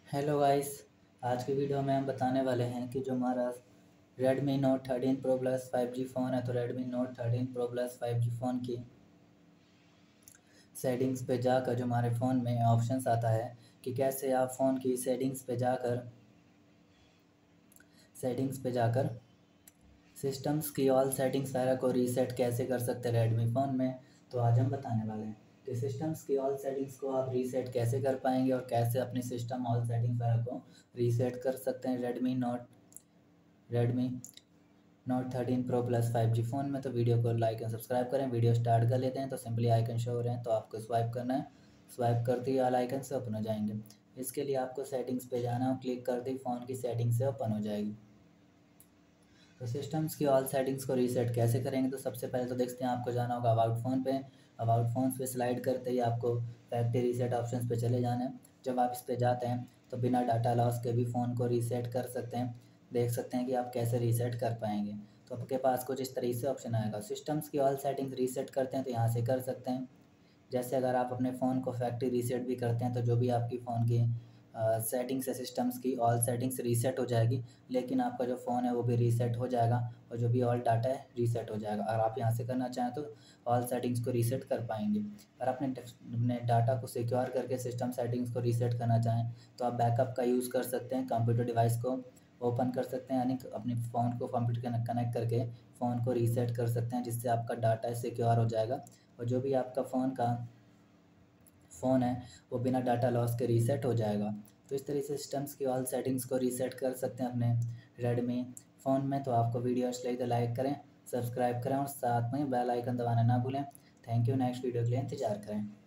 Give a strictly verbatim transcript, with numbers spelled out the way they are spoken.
Hello guys. आज की video में हम बताने वाले हैं कि जो हमारा Redmi Note thirteen Pro Plus five G phone है, तो Redmi Note thirteen Pro Plus five G phone की सेटिंग्स पे जाकर जो हमारे फ़ोन में ऑप्शंस आता है कि कैसे आप फ़ोन की सेटिंग्स पे जाकर सेटिंग्स पे जाकर सिस्टम्स की ऑल सेटिंग्स वगैरह को रीसेट कैसे कर सकते हैं रेडमी फ़ोन में। तो आज हम बताने वाले हैं कि सिस्टम्स की ऑल सेटिंग्स को आप रीसेट कैसे कर पाएंगे और कैसे अपनी सिस्टम ऑल सेटिंग्स वगैरह को रीसेट कर सकते हैं Redmi note Redmi note thirteen pro plus five G phone में। तो वीडियो को लाइक एंड सब्सक्राइब करें। वीडियो स्टार्ट कर लेते हैं। तो सिंपली आइकन शो हो रहे हैं, तो आपको स्वाइप करना है। स्वाइप करते ही ऑल आइकन से ओपन हो जाएंगे। इसके लिए आपको सेटिंग्स पे जाना है, क्लिक करते ही फ़ोन की सेटिंग से ओपन हो जाएगी। तो सिस्टम्स की ऑल सेटिंग्स को रीसेट कैसे करेंगे, तो सबसे पहले तो देखते हैं आपको जाना होगा अबाउट फ़ोन पे। अबाउट फ़ोन्स पे स्लाइड करते ही आपको फैक्ट्री रीसेट ऑप्शंस पे चले जाना है। जब आप इस पे जाते हैं तो बिना डाटा लॉस के भी फ़ोन को रीसेट कर सकते हैं। देख सकते हैं कि आप कैसे रीसेट कर पाएंगे। तो आपके पास कुछ इस तरीके से ऑप्शन आएगा। सिस्टम्स की ऑल सेटिंग्स रीसेट करते हैं तो यहाँ से कर सकते हैं। जैसे अगर आप अपने फ़ोन को फैक्ट्री रीसेट भी करते हैं तो जो भी आपकी फ़ोन की सेटिंग्स है, सिस्टम्स की ऑल सेटिंग्स रीसेट हो जाएगी, लेकिन आपका जो फ़ोन है वो भी रीसेट हो जाएगा और जो भी ऑल डाटा है रीसेट हो जाएगा। अगर आप यहाँ से करना चाहें तो ऑल सेटिंग्स को रीसेट कर पाएंगे। अगर अपने अपने डाटा को सिक्योर करके सिस्टम सेटिंग्स को रीसेट करना चाहें तो आप बैकअप का यूज़ कर सकते हैं। कंप्यूटर डिवाइस को ओपन कर सकते हैं, यानी अपने फ़ोन को कंप्यूटर कनेक्ट कनेक्ट करके फ़ोन को रीसेट कर सकते हैं, जिससे आपका डाटा सिक्योर हो जाएगा और जो भी आपका फ़ोन का फ़ोन है वो बिना डाटा लॉस के रीसेट हो जाएगा। तो इस तरीके से सिस्टम्स की ऑल सेटिंग्स को रीसेट कर सकते हैं अपने रेडमी फ़ोन में। तो आपको वीडियो अच्छी लगी तो लाइक करें, सब्सक्राइब करें और साथ में बेल आइकन दबाना ना भूलें। Thank you. नेक्स्ट वीडियो के लिए इंतज़ार करें।